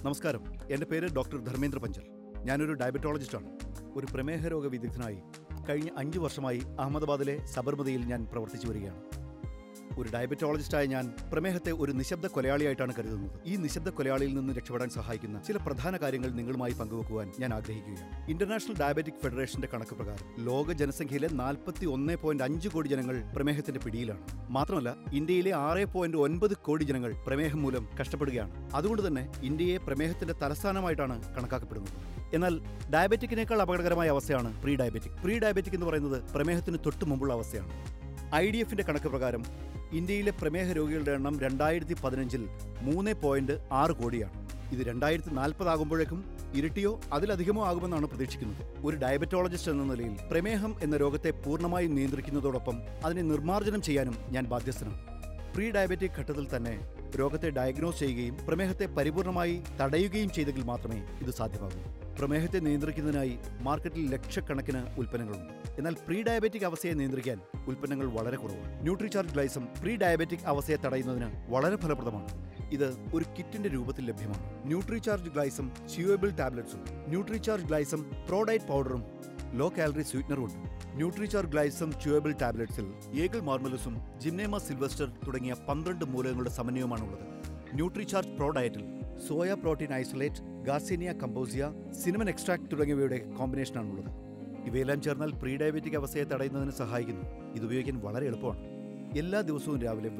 നമസ്കാരം, എൻ്റെ പേര് ഡോക്ടർ ധർമ്മേന്ദ്ര പഞ്ചൽ. ഞാനൊരു ഡയബറ്റോളജിസ്റ്റാണ്. ഒരു പ്രമേഹ രോഗ വിദഗ്ധനായി കഴിഞ്ഞ 5 വർഷമായി അഹമ്മദാബാദിലെ സബർമതിയിൽ ഞാൻ പ്രവർത്തിച്ചു വരികയാണ്. ഒരു ഡയബറ്റോളജിസ്റ്റായ ഞാൻ പ്രമേഹത്തെ ഒരു നിശബ്ദ കൊലയാളിയായിട്ടാണ് കരുതുന്നത്. ഈ നിശബ്ദ കൊലയാളിയിൽ നിന്ന് രക്ഷപ്പെടാൻ സഹായിക്കുന്ന ചില പ്രധാന കാര്യങ്ങൾ നിങ്ങളുമായി പങ്കുവെക്കുവാൻ ഞാൻ ആഗ്രഹിക്കുകയാണ്. ഇന്റർനാഷണൽ ഡയബറ്റിക് ഫെഡറേഷന്റെ കണക്ക് പ്രകാരം ലോക ജനസംഖ്യയിലെ 41.5 കോടി ജനങ്ങൾ പ്രമേഹത്തിന്റെ പിടിയിലാണ്. മാത്രമല്ല, ഇന്ത്യയിലെ 6.9 കോടി ജനങ്ങൾ പ്രമേഹം മൂലം കഷ്ടപ്പെടുകയാണ്. അതുകൊണ്ട് തന്നെ ഇന്ത്യയെ പ്രമേഹത്തിന്റെ തലസ്ഥാനമായിട്ടാണ് കണക്കാക്കപ്പെടുന്നത്. എന്നാൽ ഡയബറ്റിക്കിനേക്കാൾ അപകടകരമായ അവസ്ഥയാണ് പ്രീ ഡയബറ്റിക്. പ്രീ ഡയബറ്റിക് എന്ന് പറയുന്നത് പ്രമേഹത്തിന് തൊട്ട് മുമ്പുള്ള അവസ്ഥയാണ്. IDFന്റെ കണക്ക് പ്രകാരം ഇന്ത്യയിലെ പ്രമേഹ രോഗികളുടെ എണ്ണം 2015-ൽ 3.6 കോടിയാണ്. ഇത് 2040 ആകുമ്പോഴേക്കും ഇരട്ടിയോ അതിലധികമോ ആകുമെന്നാണ് പ്രതീക്ഷിക്കുന്നത്. ഒരു ഡയബറ്റോളജിസ്റ്റ് എന്ന നിലയിൽ പ്രമേഹം എന്ന രോഗത്തെ പൂർണ്ണമായും നിയന്ത്രിക്കുന്നതോടൊപ്പം അതിനെ നിർമ്മാർജ്ജനം ചെയ്യാനും ഞാൻ ബാധ്യസ്ഥനാണ്. പ്രീ ഡയബറ്റിക് ഘട്ടത്തിൽ തന്നെ രോഗത്തെ ഡയഗ്നോസ് ചെയ്യുകയും പ്രമേഹത്തെ പരിപൂർണമായി തടയുകയും ചെയ്തെങ്കിൽ മാത്രമേ ഇത് സാധ്യമാകൂ. പ്രമേഹത്തെ നിയന്ത്രിക്കുന്നതിനായി മാർക്കറ്റിൽ ലക്ഷക്കണക്കിന് ഉൽപ്പന്നങ്ങളുണ്ട്. എന്നാൽ പ്രീ ഡയബറ്റിക് അവസ്ഥയെ നിയന്ത്രിക്കാൻ ഉൽപ്പന്നങ്ങൾ വളരെ കുറവാണ്. ന്യൂട്രിചാർജ് ഗ്ലൈസം പ്രീ ഡയബറ്റിക് അവസ്ഥയെ തടയുന്നതിന് വളരെ ഫലപ്രദമാണ്. ഇത് ഒരു കിറ്റിന്റെ രൂപത്തിൽ ലഭ്യമാണ്. ന്യൂട്രിചാർജ് ഗ്ലൈസം ച്യൂവബിൾ ടാബ്ലറ്റ്സും ന്യൂട്രിചാർജ് ഗ്ലൈസം പ്രോഡൈറ്റ് പൗഡറും ലോ കാലറി സ്വീറ്റ്നറും ഉണ്ട്. ന്യൂട്രിചാർജ് ഗ്ലൈസം ച്യൂവബിൾ ടാബ്ലറ്റ്സിൽ ഏഗിൾ മാർമലസും ജിംനേമ സിൽവസ്റ്റർ തുടങ്ങിയ 12 മൂലകങ്ങളുടെ സമന്വയമാണുള്ളത്. ന്യൂട്രിചാർജ് പ്രോ ഡയറ്റിൽ soya protein isolate, garcinia cambogia, cinnamon extract തുടങ്ങിയവയുടെ കോമ്പിനേഷനാണുള്ളത്. ഇവയെല്ലാം ചേർന്നാൽ പ്രീ ഡയബറ്റിക് അവസ്ഥയെ തടയുന്നതിന് സഹായിക്കുന്നു. ഇത് ഉപയോഗിക്കാൻ വളരെ എളുപ്പമാണ്. എല്ലാ ദിവസവും രാവിലെ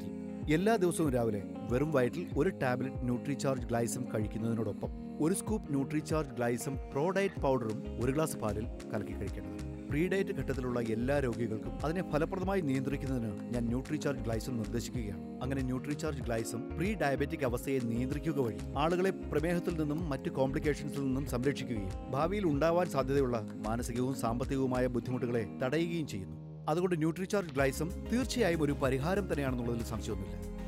വെറും വയറ്റിൽ ഒരു ടാബ്ലറ്റ് ന്യൂട്രിചാർജ് ഗ്ലൈസം കഴിക്കുന്നതിനോടൊപ്പം ഒരു scoop Nutricharge Glycem pro diet പൗഡറും ഒരു ഗ്ലാസ് പാലിൽ കലക്കി കഴിക്കേണ്ടത്. പ്രീ ഡയറ്റ് ഘട്ടത്തിലുള്ള എല്ലാ രോഗികൾക്കും അതിനെ ഫലപ്രദമായി നിയന്ത്രിക്കുന്നതിന് ഞാൻ ന്യൂട്രിചാർജ് ഗ്ലൈസം നിർദ്ദേശിക്കുകയാണ്. അങ്ങനെ ന്യൂട്രിചാർജ് ഗ്ലൈസം പ്രീ ഡയബറ്റിക് അവസ്ഥയെ നിയന്ത്രിക്കുക വഴി ആളുകളെ പ്രമേഹത്തിൽ നിന്നും മറ്റ് കോംപ്ലിക്കേഷൻസിൽ നിന്നും സംരക്ഷിക്കുകയും ഭാവിയിൽ ഉണ്ടാവാൻ സാധ്യതയുള്ള മാനസികവും സാമ്പത്തികവുമായ ബുദ്ധിമുട്ടുകളെ തടയുകയും ചെയ്യുന്നു. അതുകൊണ്ട് ന്യൂട്രിചാർജ് ഗ്ലൈസം തീർച്ചയായും ഒരു പരിഹാരം തന്നെയാണെന്നുള്ളതിൽ സംശയമൊന്നുമില്ല.